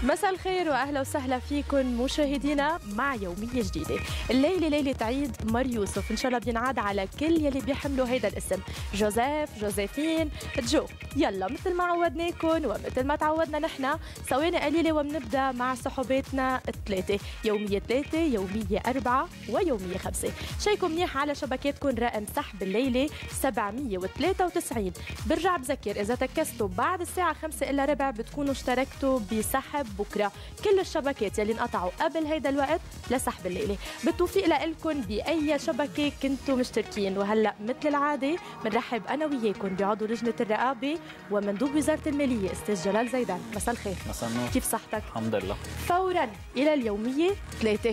مساء الخير واهلا وسهلا فيكم مشاهدينا مع يوميه جديده. الليله ليله عيد مار يوسف، ان شاء الله بينعاد على كل يلي بيحملوا هيدا الاسم، جوزيف، جوزيفين، جو. يلا مثل ما عودناكم ومثل ما تعودنا نحن، ثواني قليله وبنبدا مع سحباتنا الثلاثه، يوميه 3، يوميه 4 ويوميه 5. شيكم منيح على شبكاتكم، رقم سحب الليله 793. برجع بذكر اذا تكستوا بعد الساعه 5 الا ربع بتكونوا اشتركتوا بسحب بكره كل الشبكات يلي انقطعوا قبل هيدا الوقت لسحب الليله. بالتوفيق لكم باي شبكه كنتوا مشتركين. وهلا مثل العاده بنرحب انا وياكم بعضو لجنه الرقابه ومندوب وزاره الماليه استاذ جلال زيدان. مساء الخير. مساء النور. كيف صحتك؟ الحمد لله. فورا الى اليوميه 3.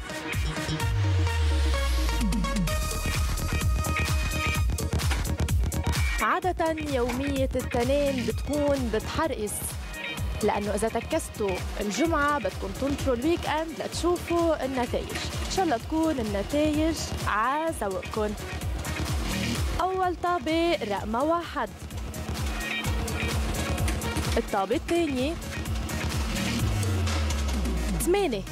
عادة يومية التنين بتكون بتحرقص، لأنه إذا تكستوا الجمعة بدكم تنطروا الويك أند لتشوفوا النتائج. إن شاء الله تكون النتائج على ذوقكم. أول طابة رقم 1، الطابة الثانية 8،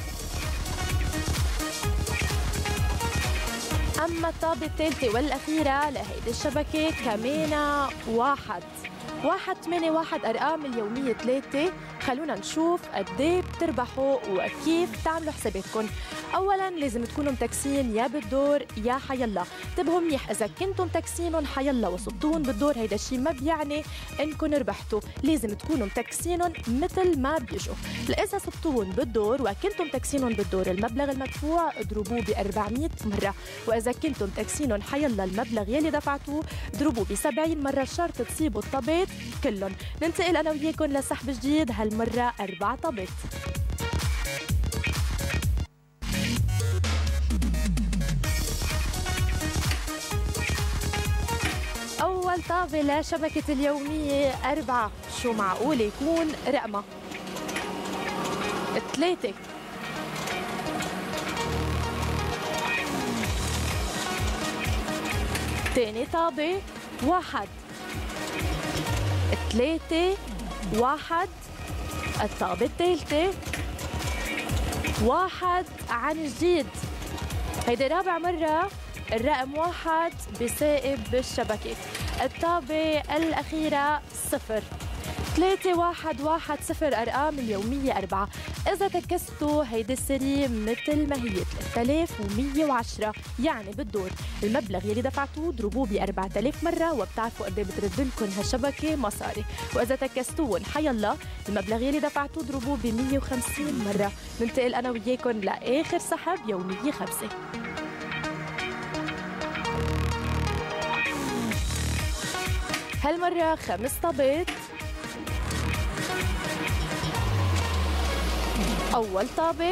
أما الطابة الثالثة والأخيرة لهيدي الشبكة كمان 1 8 1. أرقام اليومية 3. خلونا نشوف قد ايه بتربحوا وكيف تعملوا حساباتكم. أولاً لازم تكونوا متكسين يا بالدور يا حيالله. انتبهوا منيح، إذا كنتم متكسينهم حيالله وصبتوهم بالدور هيدا الشيء ما بيعني إنكم ربحتوا، لازم تكونوا متكسينهم مثل ما بيجوا. إذا صبتوهم بالدور وكنتم متكسينهم بالدور المبلغ المدفوع اضربوه ب 400 مرة، وإذا كنتم متكسينهم حيالله المبلغ يلي دفعتوه اضربوه ب 70 مرة. شرط تصيبوا الطابات كلهم. ننتقل أنا وياكم لسحب جديد، هالمرة 4 طابات. أول طابة لشبكة اليومية 4، شو معقول يكون رقمها؟ 3. تاني طابة 1 3 1. الطابة الثالثة 1 عن جديد. هيدي رابع مرة الرقم 1 بسائب بالشبكة. الطابة الأخيرة 0 3 1 1 0. أرقام اليومية 4. إذا تكستوا هيدي السري مثل ما هي 3110، يعني بالدور المبلغ يلي دفعتوه ضربوه ب 4000 مرة، وبتعرفوا قد ايه بترد لكم هالشبكة مصاري. وإذا تكستوهم حيالله المبلغ يلي دفعتوه ضربوه ب 150 مرة. ننتقل أنا وياكم لآخر سحب يومية 5. هالمرة 5 طابات. أول طابة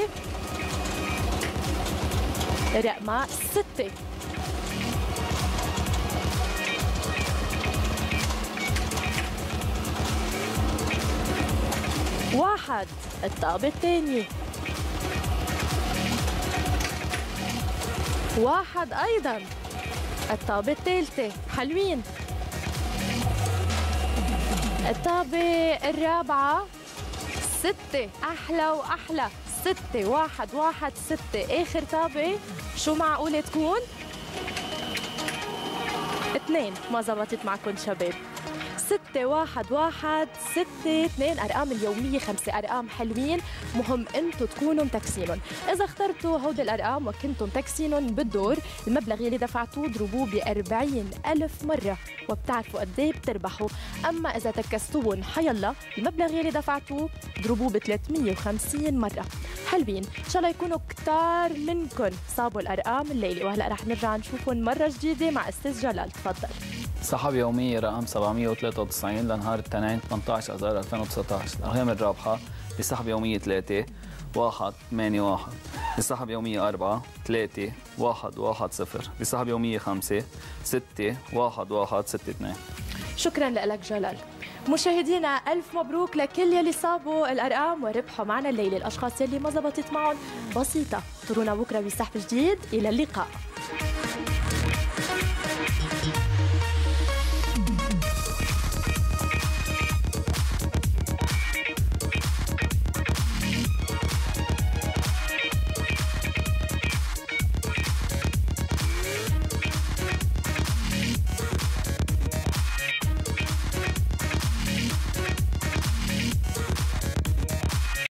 رقمها 6 1. الطابة الثانية 1 أيضا. الطابة الثالثة حلوين. الطابة الرابعة 6 أحلى وأحلى. 6 1 1 6. آخر طابة شو معقولة تكون؟ 2. ما زبطت معكم شباب. 6 1 1 6 2. أرقام اليومية 5. أرقام حلوين، مهم أنتم تكونوا متكسينهم. إذا اخترتوا هودي الأرقام وكنتم متكسينهم بالدور المبلغ يلي دفعتوه ضربوه ب 40,000 مرة، وبتعرفوا قد ايه بتربحوا. أما إذا تكستوهم حيالله المبلغ يلي دفعتوه ضربوه ب 350 مرة. حلوين، إن شاء الله يكونوا كتار منكم صابوا الأرقام الليلة. وهلأ رح نرجع نشوفهم مرة جديدة مع أستاذ جلال. تفضل. سحب يومية رقم 793 لنهار الاثنين 18 آذار 2019. الأرقام الرابحة بسحب يومية 3 1 8 1. بسحب يومية 4 3 1 1 0. بسحب يومية 5 6 1 1 6 2. شكرا لك جلال. مشاهدينا ألف مبروك لكل يلي صابوا الأرقام وربحوا معنا الليلة. الأشخاص يلي ما زبطت معهم بسيطة، ترونا بكرة بسحب جديد. إلى اللقاء.